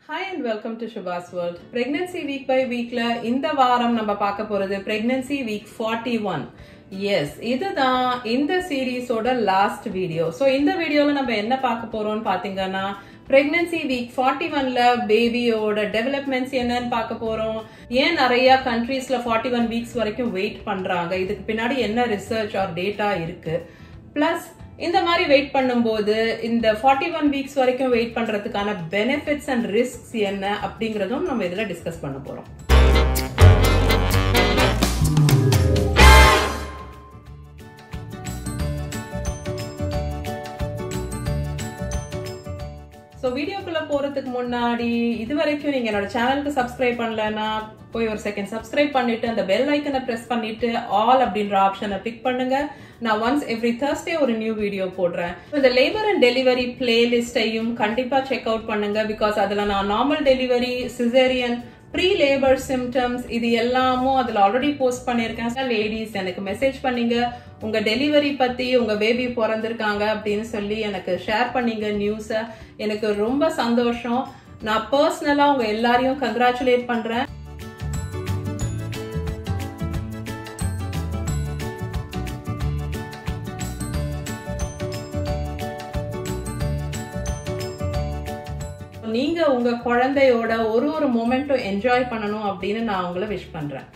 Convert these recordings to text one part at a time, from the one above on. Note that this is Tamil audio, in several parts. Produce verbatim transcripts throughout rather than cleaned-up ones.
Hi and welcome to Shubha's World. Pregnancy week by week la இந்த வாரம் நம்ம பார்க்க போறது pregnancy week forty-one. Yes, இதுதான் இந்த சீரிஸ் ஓட லாஸ்ட் வீடியோ. சோ இந்த வீடியோல நம்ம என்ன பார்க்க போறோம்னு பாத்தீங்கன்னா pregnancy week forty-one ல பேபியோட டெவலப்மெண்ட்ஸ் என்னன்னு பார்க்க போறோம். ஏன் நிறைய கண்ட்ரீஸ்ல forty-one வீக்ஸ் வரைக்கும் வெயிட் பண்றாங்க, இதுக்கு பின்னாடி என்ன ரிசர்ச் ஆர் டேட்டா இருக்கு, பிளஸ் இந்த மாதிரி வெயிட் பண்ணும்போது இந்த forty-one வீக்ஸ் வரைக்கும் வெயிட் பண்றதுக்கான பெனிஃபிட்ஸ் அண்ட் ரிஸ்க்ஸ் என்ன அப்படிங்கறதும் நம்ம இதுல டிஸ்கஸ் பண்ண போறோம். சோ வீடியோக்குள்ள போறதுக்கு முன்னாடி இது வரைக்கும் நீங்க என்னோட சேனலுக்கு சப்ஸ்கிரைப் பண்ணலன்னா போய் ஒரு செகண்ட் சப்ஸ்கிரைப் பண்ணிட்டு அந்த பெல் ஐக்கனை பிரஸ் பண்ணிட்டு ஆல் அப்படின்ற ஆப்ஷனை பிக் பண்ணுங்க. நான் ஒன்ஸ் எவ்ரி Thursday ஒரு நியூ வீடியோ போடுறேன். இந்த லேபர் அண்ட் டெலிவரி பிளேலிஸ்டையும் கண்டிப்பா செக் அவுட் பண்ணுங்க. பிகாஸ் அதுல நான் normal delivery, caesarean, pre labour symptoms இது எல்லாமும் அதுல ஆல்ரெடி போஸ்ட் பண்ணிருக்கேன். லேடிஸ் எனக்கு மெசேஜ் பண்ணீங்க, உங்க டெலிவரி பத்தி, உங்க பேபி பிறந்திருக்காங்க அப்படின்னு சொல்லி எனக்கு ஷேர் பண்ணீங்க நியூஸ. எனக்கு ரொம்ப சந்தோஷம். நான் பர்சனலா உங்க எல்லாரையும் கங்க்ராச்சுலேட் பண்றேன். நீங்க உங்க குழந்தையோட ஒரு ஒரு மொமெண்ட்டும் என்ஜாய் பண்ணணும் அப்படின்னு நான் உங்களை விஷ் பண்றேன்.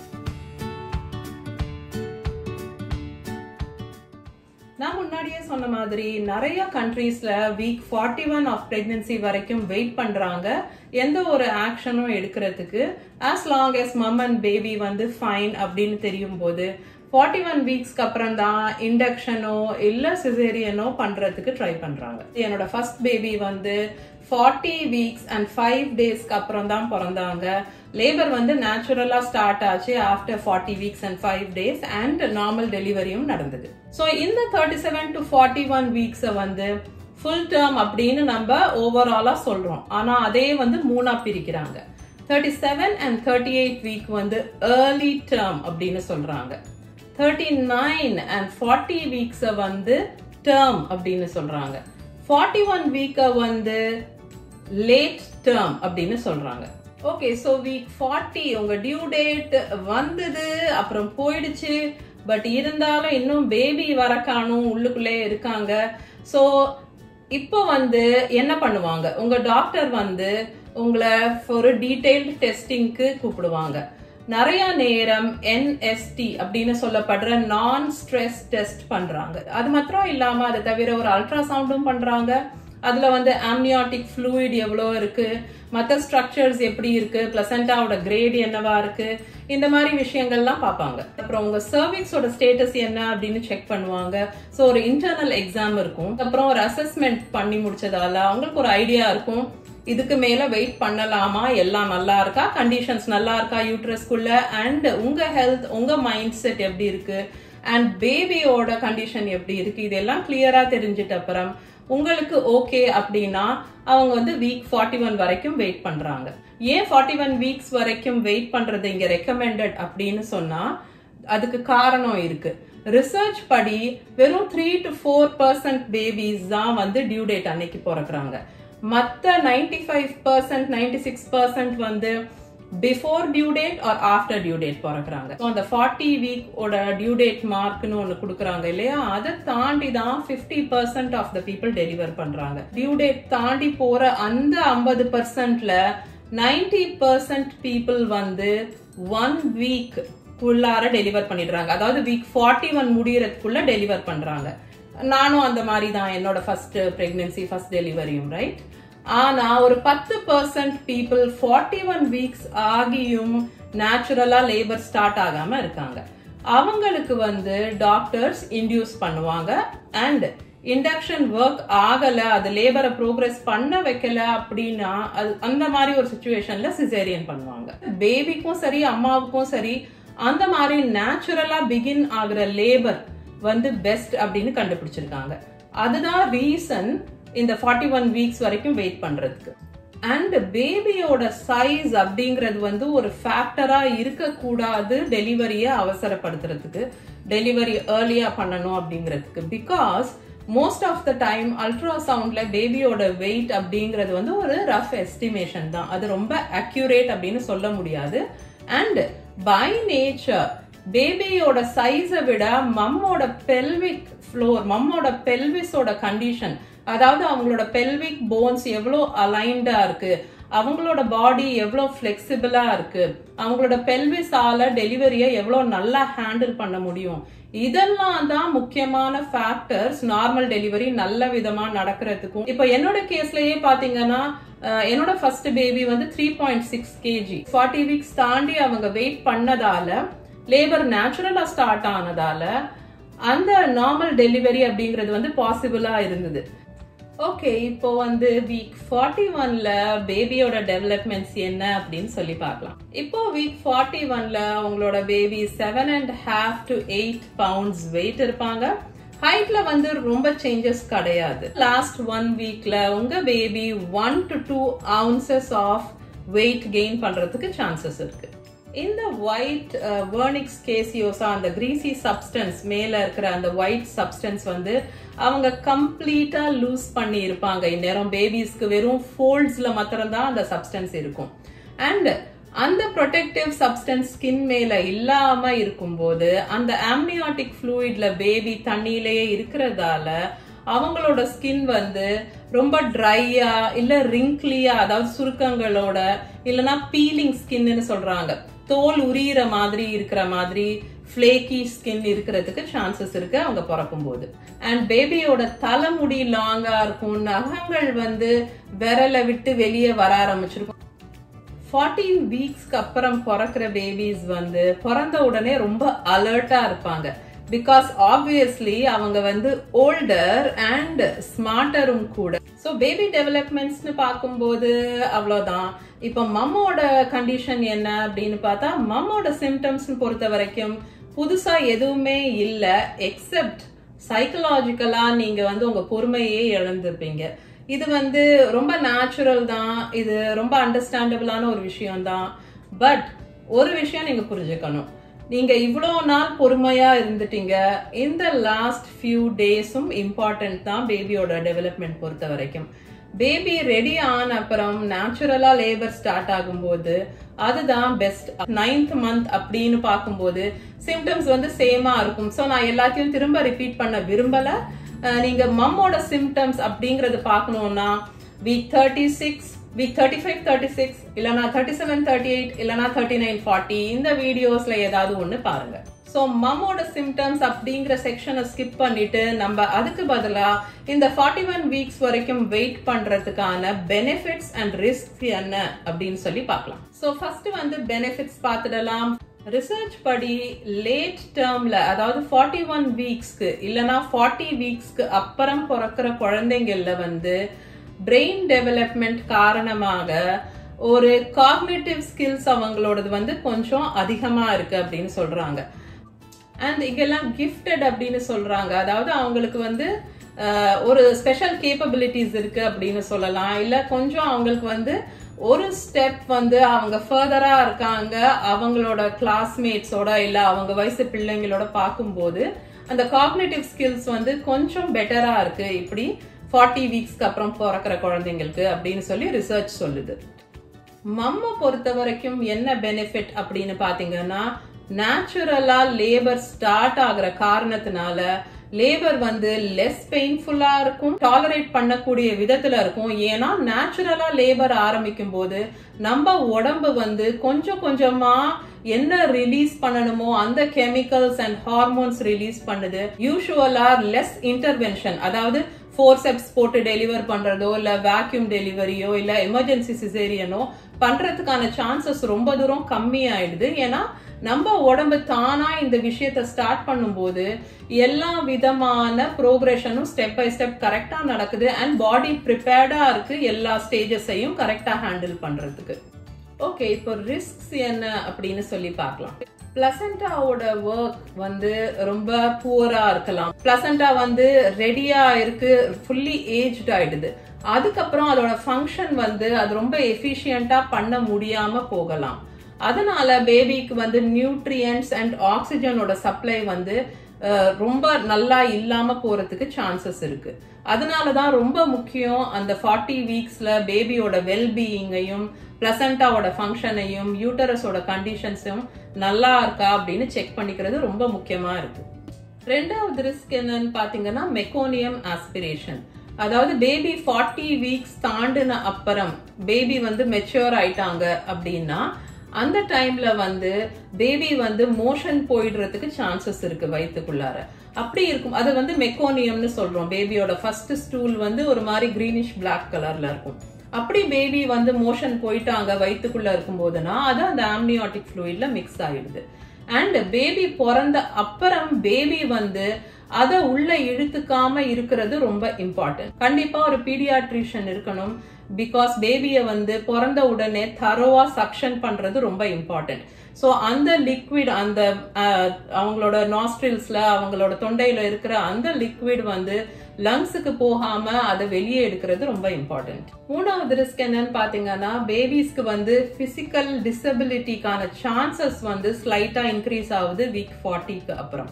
நான் முன்னாடியே சொன்ன மாதிரி நிறைய கண்ட்ரீஸ்ல வீக் forty-one ஆஃப் பிரெக்னன்சி வரைக்கும் வெயிட் பண்றாங்க எந்த ஒரு ஆக்ஷனும் எடுக்கிறதுக்கு. as long as mom and baby வந்து ஃபைன் அப்படின்னு தெரியும் போது forty-one வீக்ஸ்க்கு அப்புறம் தான் இண்டக்ஷனோ இல்ல சிசேரியனோ பண்றதுக்கு ட்ரை பண்றாங்க. என்னோட ஃபர்ஸ்ட் பேபி வந்து forty வீக்ஸ் அண்ட் five டேஸ்க்கு அப்புறம் தான் பிறந்தாங்க. லேபர் வந்து நேச்சுரலா ஸ்டார்ட் ஆச்சு after forty weeks and five days and normal டெலிவரியும் நடந்தது. சோ இந்த thirty-seven to forty-one வீக்ஸ் வந்து ஃபுல் டேர்ம் அப்படின்னு நம்ம ஓவராலா சொல்றோம். ஆனா அதே வந்து மூணா பிரிக்கிறாங்க. thirty-seven and thirty-eight வீக் வந்து ஏர்லி டேர்ம் அப்படின்னு சொல்றாங்க. thirty-nine and forty வீக்ஸ் வந்து டேர்ம் அப்படின்னு சொல்றாங்க. forty-one வீக் வந்து லேட் டேர்ம் அப்படின்னு சொல்றாங்க. ஓகே, சோ வீக் forty உங்க டியூ டேட் வந்தது, அப்புறம் போயிடுச்சு. பட் இருந்தாலும் இன்னும் பேபி வர காணும், உள்ளுக்குள்ளே இருக்காங்க. சோ இப்போ வந்து என்ன பண்ணுவாங்க, உங்க டாக்டர் வந்து உங்களை ஒரு டீடைல்டு டெஸ்டிங்க்கு கூப்பிடுவாங்க. நிறைய நேரம் N S T அப்படின்னு சொல்லப்படுற நான் ஸ்ட்ரெஸ் டெஸ்ட் பண்றாங்க. அது மாத்திரம் இல்லாம அதை தவிர ஒரு அல்ட்ராசவுண்டும் பண்றாங்க. அதுல வந்து ஆம்னியாட்டிக் ஃப்ளூயிட் எவ்வளோ இருக்கு, மற்ற ஸ்ட்ரக்சர்ஸ் எப்படி இருக்கு, பிளசண்டாவோட கிரேட் என்னவா இருக்கு, இந்த மாதிரி விஷயங்கள்லாம் பார்ப்பாங்க. அப்புறம் உங்க சர்விக்ஸோட ஸ்டேட்டஸ் என்ன அப்படின்னு செக் பண்ணுவாங்க. ஸோ ஒரு இன்டர்னல் எக்ஸாம் இருக்கும். அப்புறம் ஒரு அசஸ்மெண்ட் பண்ணி முடிச்சதால அவங்களுக்கு ஒரு ஐடியா இருக்கும், இதுக்கு மேல வெயிட் பண்ணலாமா, எல்லாம் நல்லா இருக்கா, கண்டிஷன்ஸ் நல்லா இருக்கா யூட்ரஸ்குள்ள, அண்ட் உங்க ஹெல்த், உங்க மைண்ட் செட் எப்படி இருக்கு, அண்ட் பேபியோட கண்டிஷன் எப்படி இருக்கு, இதெல்லாம் கிளியரா தெரிஞ்சிட்ட அப்புறம் உங்களுக்கு ஓகே அப்படின்னா அவங்க வந்து வீக் forty-one வரைக்கும் வெயிட் பண்றாங்க. ஏன் forty-one வீக்ஸ் வரைக்கும் வெயிட் பண்றது இங்க ரெக்கமெண்டட் அப்படின்னு சொன்னா அதுக்கு காரணம் இருக்கு. ரிசர்ச் படி வெறும் three to four percent babies தான் வந்து டியூ டேட் அன்னைக்கு பிறக்கிறாங்க. மத்த ninety-five percent ninety-six percent வந்து before due date or after due date பிறக்கிறாங்க. அந்த forty வீக் ஓட டியூ டேட் மார்க்னு ஒண்ணு கொடுக்குறாங்க இல்லையா, அதை தாண்டி தான் fifty percent of the people deliver பண்றாங்க. டியூ டேட் தாண்டி போற அந்த ஐம்பது பர்சன்ட்ல ninety percent பீப்புள் வந்து ஒன் வீக் குள்ளார டெலிவர் பண்ணிடுறாங்க. அதாவது வீக் forty-one முடியறதுக்குள்ள டெலிவர் பண்றாங்க. நானும் அந்த மாதிரி தான், என்னோட ஃபர்ஸ்ட் பிரெக்னன்சி ஃபர்ஸ்ட் டெலிவரியும் ரைட். ஆனா ஒரு பத்து பர்சன்ட் பீப்புள் forty-one வீக்ஸ் ஆகியும் நேச்சுரலா லேபர் ஸ்டார்ட் ஆகாம இருக்காங்க. அவங்களுக்கு வந்து டாக்டர்ஸ் இன்டியூஸ் பண்ணுவாங்க அண்ட் இண்டக்ஷன் ஒர்க் ஆகல, அது லேபரை ப்ரோக்ரஸ் பண்ண வைக்கல அப்படின்னா அது அந்த மாதிரி ஒரு சிச்சுவேஷன்ல சிசேரியன் பண்ணுவாங்க. பேபிக்கும் சரி அம்மாவுக்கும் சரி அந்த மாதிரி நேச்சுரலா பிகின் ஆகுற லேபர் வந்து பெஸ்ட் அப்படின்னு கண்டுபிடிச்சிருக்காங்க. அதுதான் ரீசன் இந்த forty-one வீக்ஸ் வரைக்கும் வெயிட் பண்றதுக்கு. அண்ட் பேபியோட சைஸ் அப்படிங்கிறது வந்து ஒரு ஃபேக்டரா இருக்கக்கூடாது டெலிவரியை அவசரப்படுத்துறதுக்கு, டெலிவரி ஏர்லியா பண்ணணும் அப்படிங்கிறதுக்கு. Because most of the time அல்ட்ராசவுண்ட்ல பேபியோட வெயிட் அப்படிங்கிறது வந்து ஒரு ரஃப் எஸ்டிமேஷன் தான், அது ரொம்ப அக்யூரேட் அப்படின்னு சொல்ல முடியாது. அண்ட் பை நேச்சர் பேபியோட சைஸை விட மம்மோட பெல்விக் ஃப்ளோர், மம்மோட பெல்விஸோட கண்டிஷன், அதாவது அவங்களோட பெல்விக் போன்ஸ் எவ்வளோ அலைன்டா இருக்கு, அவங்களோட பாடி எவ்வளோ ஃபிளெக்சிபிளா இருக்கு, அவங்களோட பெல்விஸால டெலிவரியை எவ்வளோ நல்லா ஹேண்டில் பண்ண முடியும், இதெல்லாம் தான் முக்கியமான ஃபேக்டர்ஸ் நார்மல் டெலிவரி நல்ல விதமா நடக்கிறதுக்கும். இப்போ என்னோட கேஸ்லயே பாத்தீங்கன்னா என்னோட ஃபர்ஸ்ட் பேபி வந்து three point six kg forty weeks தாண்டி அவங்க வெயிட் பண்ணதால, லேபர் நேச்சுரலா ஸ்டார்ட் ஆனதால அந்த நார்மல் டெலிவரி அப்படிங்கிறது வந்து பாசிபிளா இருந்தது. ஓகே, இப்போ வந்து வீக் ஃபார்ட்டி ஒன்ல பேபியோட டெவலப்மெண்ட்ஸ் என்ன அப்படின்னு சொல்லி பார்க்கலாம். இப்போ வீக் ஃபார்ட்டி ஒன்ல உங்களோட baby seven and half to eight pounds weight இருப்பாங்க. ஹைட்ல வந்து ரொம்ப சேஞ்சஸ் கிடையாது. லாஸ்ட் ஒன் வீக்ல உங்க baby one to two ounces of weight gain பண்றதுக்கு சான்சஸ் இருக்கு. இந்த ஒயிட் வெர்னிக்ஸ் கேசியோசா, அந்த கிரீசி சப்ஸ்டன்ஸ் மேல இருக்கிற அந்த ஒயிட் சப்ஸ்டன்ஸ் வந்து அவங்க கம்ப்ளீட்டா லூஸ் பண்ணி இருப்பாங்க. இந்நேரம் பேபிஸ்க்கு வெறும் ஃபோல்ட்ஸ்ல மாத்திரம் தான் அந்த சப்ஸ்டன்ஸ் இருக்கும். அண்ட் அந்த ப்ரொடெக்டிவ் சப்ஸ்டன்ஸ் ஸ்கின் மேல இல்லாம இருக்கும்போது அந்த ஆம்னியாட்டிக் ஃப்ளூயிட்ல பேபி தண்ணியிலேயே இருக்கிறதால அவங்களோட ஸ்கின் வந்து ரொம்ப ட்ரையா இல்ல ரிங்க்லியா, அதாவது சுருக்கங்களோட, இல்லனா பீலிங் ஸ்கின்னு சொல்றாங்க, தோல் உரியிற மாதிரி இருக்கிற மாதிரி ஃபிளேக்கி ஸ்கின் இருக்கிறதுக்கு சான்சஸ் இருக்கு அவங்க பிறக்கும் போது. அண்ட் பேபியோட தலைமுடி லாங்கா இருக்கும், நகங்கள் வந்து விரலை விட்டு வெளியே வர ஆரம்பிச்சிருக்கும். ஃபார்ட்டீன் வீக்ஸ்க்கு அப்புறம் பிறக்கிற பேபிஸ் வந்து பிறந்த உடனே ரொம்ப அலர்ட்டா இருப்பாங்க. பிகாஸ் ஆப்வியஸ்லி அவங்க வந்து ஓல்டர் அண்ட் ஸ்மார்ட்டரும் கூட. ஸோ பேபி டெவலப்மெண்ட்ஸ்னு பார்க்கும்போது அவ்வளோதான். இப்போ மம்மோட கண்டிஷன் என்ன அப்படின்னு பார்த்தா, மம்மோட சிம்டம்ஸ் பொறுத்த வரைக்கும் புதுசா எதுவுமே இல்லை, எக்ஸெப்ட் சைக்கலாஜிக்கலா நீங்க வந்து உங்க பொறுமையே இழந்திருப்பீங்க. இது வந்து ரொம்ப நேச்சுரல் தான், இது ரொம்ப அண்டர்ஸ்டாண்டபிளான ஒரு விஷயம் தான். பட் ஒரு விஷயம் நீங்க புரிஞ்சுக்கணும், நீங்க இவ்வளோ நாள் பொறுமையா இருந்துட்டீங்க, இந்த லாஸ்ட் ஃபியூ டேஸும் இம்பார்ட்டன்ட் தான் பேபியோட டெவலப்மெண்ட் பொறுத்த வரைக்கும். பேபி ரெடி ஆன அப்புறம் நேச்சுரலா லேபர் ஸ்டார்ட் ஆகும்போது அதுதான் பெஸ்ட். நைன்த் மந்த் அப்படின்னு பார்க்கும்போது சிம்டம்ஸ் வந்து சேமா இருக்கும். ஸோ நான் எல்லாத்தையும் திரும்ப ரிப்பீட் பண்ண விரும்பல. நீங்க மம்மோட சிம்டம்ஸ் அப்படிங்கறது பார்க்கணும்னா week thirty six, week thirty five thirty six, இல்லனா தேர்ட்டி செவன் தேர்ட்டி எயிட், இல்லனா தேர்ட்டி நைன் ஃபார்ட்டி, இந்த வீடியோஸ்ல ஏதாவது ஒண்ணு பாருங்க. ஸோ மம்மோட சிம்டம்ஸ் அப்படிங்கிற செக்ஷனை ஸ்கிப் பண்ணிட்டு நம்ம அதுக்கு பதிலா இந்த ஃபார்ட்டி ஒன் வீக்ஸ் வரைக்கும் வெயிட் பண்றதுக்கான பெனிஃபிட்ஸ் அண்ட் ரிஸ்க் என்ன அப்படின்னு சொல்லி பார்க்கலாம். ஸோ ஃபர்ஸ்ட் வந்து பெனிஃபிட்ஸ் பார்த்துடலாம். ரிசர்ச் படி லேட் டேர்ம்ல, அதாவது ஃபார்ட்டி ஒன் வீக்ஸ்க்கு இல்லனா ஃபார்ட்டி வீக்ஸ்க்கு அப்புறம் பிறக்கிற குழந்தைங்கள்ல வந்து பிரெயின் டெவலப்மெண்ட் காரணமாக ஒரு காக்னிட்டிவ் ஸ்கில்ஸ் அவங்களோடது வந்து கொஞ்சம் அதிகமா இருக்கு அப்படின்னு சொல்றாங்க. அண்ட் இங்கெல்லாம் கிஃப்டட் அப்படின்னு சொல்றாங்க, அதாவது அவங்களுக்கு வந்து ஒரு ஸ்பெஷல் கேப்பபிலிட்டிஸ் இருக்கு அப்படின்னு சொல்லலாம். இல்ல கொஞ்சம் அவங்களுக்கு வந்து ஒரு ஸ்டெப் வந்து அவங்க ஃபர்தரா இருக்காங்க அவங்களோட கிளாஸ்மேட்ஸோட இல்ல அவங்க வயசு பிள்ளைங்களோட பார்க்கும்போது அந்த காக்னிட்டிவ் ஸ்கில்ஸ் வந்து கொஞ்சம் பெட்டரா இருக்கு இப்படி ஃபார்ட்டி வீக்ஸ்க்கு அப்புறம் பிறக்கிற குழந்தைங்களுக்கு அப்படின்னு சொல்லி ரிசர்ச் சொல்லுது. மம்மை பொறுத்த வரைக்கும் என்ன பெனிஃபிட் அப்படின்னு பாத்தீங்கன்னா, நேச்சுரலா லேபர் ஸ்டார்ட் ஆகுற காரணத்தினால லேபர் வந்து லெஸ் பெயின்ஃபுல்லா இருக்கும், டாலரேட் பண்ணக்கூடிய விதத்துல இருக்கும். ஏன்னா நேச்சுரலா லேபர் ஆரம்பிக்கும் போது நம்ம உடம்பு வந்து கொஞ்சம் கொஞ்சமா என்ன ரிலீஸ் பண்ணணுமோ அந்த கெமிக்கல்ஸ் அண்ட் ஹார்மோன்ஸ் ரிலீஸ் பண்ணுது. யூசுவலா லெஸ் இன்டர்வென்ஷன், அதாவது ஃபோர்செப்ஸ் போட்டு டெலிவர் பண்றதோ இல்ல வேக்யூம் டெலிவரியோ இல்ல எமர்ஜென்சி சிசேரியனோ பண்றதுக்கான சான்சஸ் ரொம்ப தூரம் கம்மி ஆயிடுது. ஏன்னா நம்ம உடம்பு தானா இந்த விஷயத்த ஸ்டார்ட் பண்ணும்போது எல்லா விதமான ப்ரோக்ரஷனும் ஸ்டெப் பை ஸ்டெப் கரெக்டா நடக்குது அண்ட் பாடி ப்ரிப்பேர்டா இருக்கு எல்லா ஸ்டேஜஸையும் கரெக்டா ஹேண்டில் பண்றதுக்கு. ஓகே, இப்போ ரிஸ்க்ஸ் என்ன அப்படின்னு சொல்லி பார்க்கலாம். பிளசண்டாவோட ஒர்க் வந்து ரொம்ப புவரா இருக்கலாம். பிளசண்டா வந்து ரெடியா இருக்கு, ஃபுல்லி ஏஜ்ட் ஆயிடுது. அதுக்கப்புறம் அதோட ஃபங்க்ஷன் வந்து அது ரொம்ப எஃபிஷியண்டா பண்ண முடியாம போகலாம். அதனால பேபிக்கு வந்து நியூட்ரியன்ட்ஸ் அண்ட் ஆக்சிஜனோட சப்ளை வந்து ரொம்ப நல்லா இல்லாம போறதுக்கு சான்சஸ் இருக்கு. அதனாலதான் ரொம்ப முக்கியம் அந்த ஃபார்ட்டி வீக்ஸ்ல பேபியோட வெல்பீயிங்கையும் பிளசண்டாவோட ஃபங்க்ஷனையும் யூட்டரஸோட கண்டிஷன்ஸும் நல்லா இருக்கா அப்படின்னு செக் பண்ணிக்கிறது ரொம்ப முக்கியமா இருக்கு. ரெண்டாவது ரிஸ்க் என்னன்னு பாத்தீங்கன்னா மெக்கோனியம் ஆஸ்பிரேஷன். அதாவது பேபி ஃபார்ட்டி வீக்ஸ் தாண்டின அப்புறம் பேபி வந்து மெச்சூர் ஆயிட்டாங்க அப்படின்னா அந்த டைம்ல வந்து பேபி வந்து மோஷன் போயிடுறதுக்கு சான்சஸ் இருக்கு வயிற்றுக்குள்ளார. அப்படி இருக்கும் அது வந்து மெக்கோனியம்னு சொல்றோம். பேபியோட ஃபர்ஸ்ட் ஸ்டூல் வந்து ஒரு மாதிரி கிரீனிஷ் பிளாக் கலர்ல இருக்கும். அப்படி பேபி வந்து மோஷன் போயிட்டாங்க வயிற்றுக்குள்ள இருக்கும் போதுனா அது அந்த ஆம்னியாட்டிக் ஃப்ளூயிட்ல மிக்ஸ் ஆயிடுது. அண்ட் பேபி பிறந்த அப்புறம் பேபி வந்து அதை உள்ள இழுத்துக்காம இருக்கிறது ரொம்ப இம்பார்ட்டன்ட். கண்டிப்பா ஒரு பீடியாட்ரிஷியன் இருக்கணும். பிகாஸ் பேபிய வந்து பிறந்த உடனே தரோவா சக்ஷன் பண்றது ரொம்ப இம்பார்ட்டன்ட். ஸோ அந்த லிக்விட் அந்த அவங்களோட நாஸ்ட்ரில்ஸ்ல அவங்களோட தொண்டையில இருக்கிற அந்த லிக்விட் வந்து லங்ஸுக்கு போகாம அதை வெளியே எடுக்கிறது ரொம்ப இம்பார்ட்டன்ட். மூணாவது ரிஸ்க் என்னன்னு பாத்தீங்கன்னா பேபிஸ்க்கு வந்து பிசிக்கல் டிசபிலிட்டிக்கான சான்சஸ் வந்து ஸ்லைட்டா இன்க்ரீஸ் ஆகுது வீக் ஃபார்ட்டிக்கு அப்புறம்.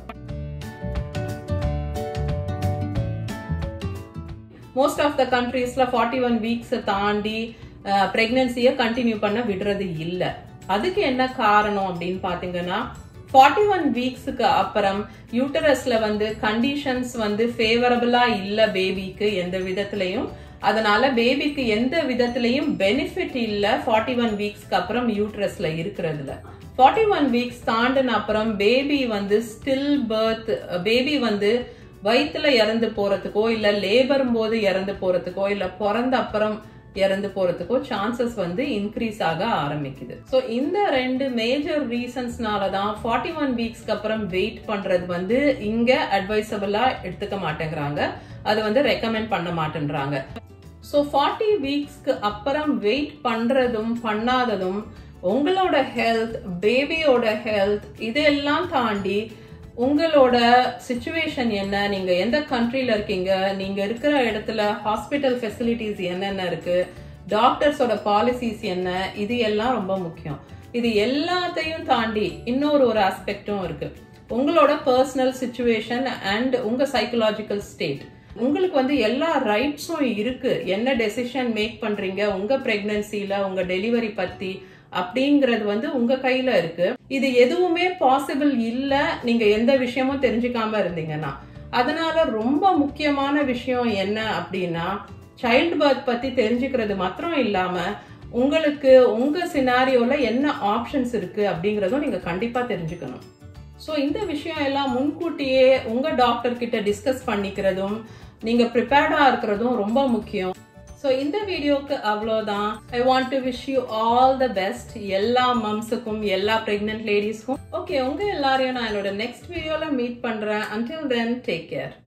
மோஸ்ட் ஆஃப் த கண்ட்ரீஸ்ல ஃபார்ட்டி ஒன் வீக்ஸ் தாண்டி பிரெக்னன்சியை கண்டினியூ பண்ண விடுறது இல்ல. அதுக்கு என்ன காரணம் அப்படின்னு பாத்தீங்கன்னா ஃபார்ட்டி ஒன் வீக்ஸுக்கு அப்புறம் யூட்டரஸ்ல வந்து கண்டிஷன்ஸ் வந்து ஃபேவரபிளா இல்ல பேபிக்கு எந்த விதத்திலையும். அதனால பேபிக்கு எந்த விதத்திலையும் பெனிஃபிட் இல்ல ஃபார்ட்டி ஒன் வீக்ஸ்க்கு அப்புறம் யூட்டரஸ்ல இருக்கிறதுல. ஃபார்ட்டி ஒன் வீக்ஸ் தாண்டின அப்புறம் பேபி வந்து ஸ்டில் பர்த் பேபி வந்து வயிற்றுல இறந்து போறதுக்கோ இல்ல லேபர் போது இறந்து போறதுக்கோ இல்ல பிறந்த அப்புறம் இறந்து போறதுக்கோ சான்சஸ் வந்து இன்க்ரீஸ் ஆக ஆரம்பிக்குது. ஸோ இந்த ரெண்டு மேஜர் ரீசன்ஸ்னாலதான் ஃபார்ட்டி ஒன் வீக்ஸ்க்கு அப்புறம் வெயிட் பண்றது வந்து இங்க அட்வைசபிளா எடுத்துக்க மாட்டேங்கிறாங்க. அது வந்து ரெக்கமெண்ட் பண்ண மாட்டேன்றாங்க. ஸோ ஃபார்ட்டி வீக்ஸ்க்கு அப்புறம் வெயிட் பண்றதும் பண்ணாததும் உங்களோட ஹெல்த் பேபியோட ஹெல்த் இதெல்லாம் தாண்டி உங்களோட சிச்சுவேஷன் என்ன, நீங்க எந்த கண்ட்ரில இருக்கீங்க, நீங்க இருக்கிற இடத்துல ஹாஸ்பிட்டல் ஃபெசிலிட்டிஸ் என்னென்ன இருக்கு, டாக்டர்ஸோட பாலிசிஸ் என்ன, இது எல்லாம் ரொம்ப முக்கியம். இது எல்லாத்தையும் தாண்டி இன்னொரு ஒரு ஆஸ்பெக்டும் இருக்கு. உங்களோட பர்சனல் சிச்சுவேஷன் அண்ட் உங்க சைக்கலாஜிக்கல் ஸ்டேட். உங்களுக்கு வந்து எல்லா ரைட்ஸும் இருக்கு. என்ன டெசிஷன் மேக் பண்றீங்க உங்க பிரெக்னன்சில உங்க டெலிவரி பத்தி அப்படிங்கறது வந்து உங்க கையில இருக்கு. இது எதுவுமே பாசிபிள் இல்ல நீங்க எந்த விஷயமும் தெரிஞ்சுக்காம இருந்தீங்கன்னா. அதனால ரொம்ப முக்கியமான விஷயம் என்ன அப்படின்னா சைல்ட் பர்த் பத்தி தெரிஞ்சுக்கிறது மாத்திரம் இல்லாம உங்களுக்கு உங்க சினாரியோல என்ன ஆப்ஷன்ஸ் இருக்கு அப்படிங்கறதும் நீங்க கண்டிப்பா தெரிஞ்சுக்கணும். ஸோ இந்த விஷயம் எல்லாம் முன்கூட்டியே உங்க டாக்டர் கிட்ட டிஸ்கஸ் பண்ணிக்கிறதும் நீங்க ப்ரிப்பேர்டா இருக்கிறதும் ரொம்ப முக்கியம். ஸோ இந்த வீடியோக்கு அவ்வளோதான். I want to wish you all the best எல்லா மம்ஸுக்கும் எல்லா பிரெக்னென்ட் லேடிஸ்க்கும். ஓகே, உங்க எல்லாரையும் நான் என்னோட நெக்ஸ்ட் வீடியோல மீட் பண்றேன். Until then take care.